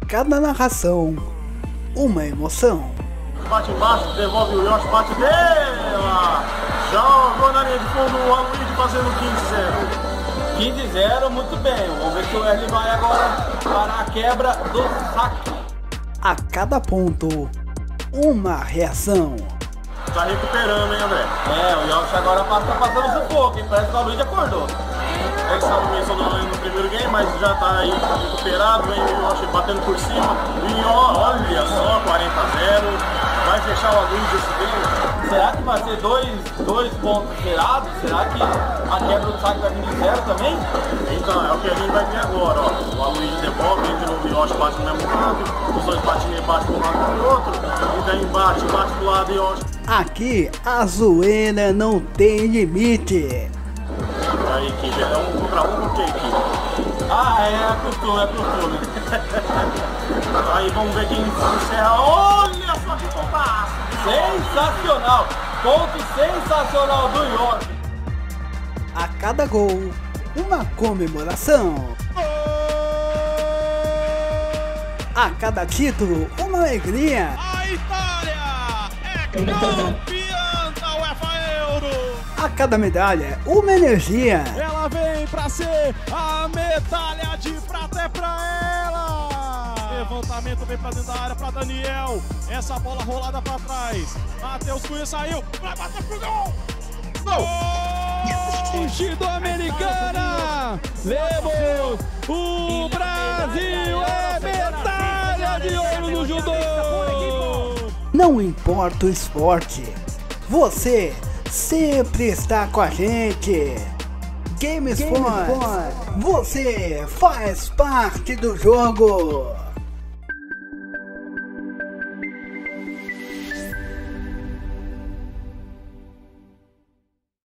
cada narração, uma emoção. Bate embaixo, devolve o Yoshi, bate dela! Jogou na linha de fundo o Aloysio fazendo 15-0, muito bem. Vamos ver se o Erli vai agora para a quebra do saque. A cada ponto, uma reação. Tá recuperando, hein, André? O Yoshi agora tá passando sufoco, hein? Parece que o Aloysio acordou. Ele estava meio sonolento no primeiro game, mas já tá aí recuperado, vem o Yoshi batendo por cima. E olha só, 40-0. Vai fechar o Aloysio esse game. Será que vai ser dois pontos zerados? Será que a quebra do saque vai vir de 0 também? Então, é o que a gente vai ver agora, ó. O Aloysio devolve, de novo o Yoshi bate no mesmo canto, os dois batem bate pro lado e pro outro, e daí bate pro lado e Yoshi. Aqui a zoeira não tem limite. Aí, equipe, é 1 contra 1 com que equipe? É costume. Aí vamos ver quem encerra. Olha só que pontaço! Sensacional! Ponto sensacional do Yoshi! A cada gol, uma comemoração. A cada título, uma alegria. A Itália é campeã da UEFA Euro! A cada medalha, uma energia. Ela vem pra ser a medalha de prata, é pra ela! Levantamento vem pra dentro da área pra Daniel. Essa bola rolada pra trás. Matheus Cunha saiu, vai bater pro gol! Gol! Sud-Americana! Lemos! O Brasil é medalha de ouro no judô! Não importa o esporte, você sempre está com a gente. Game Sport, você faz parte do jogo.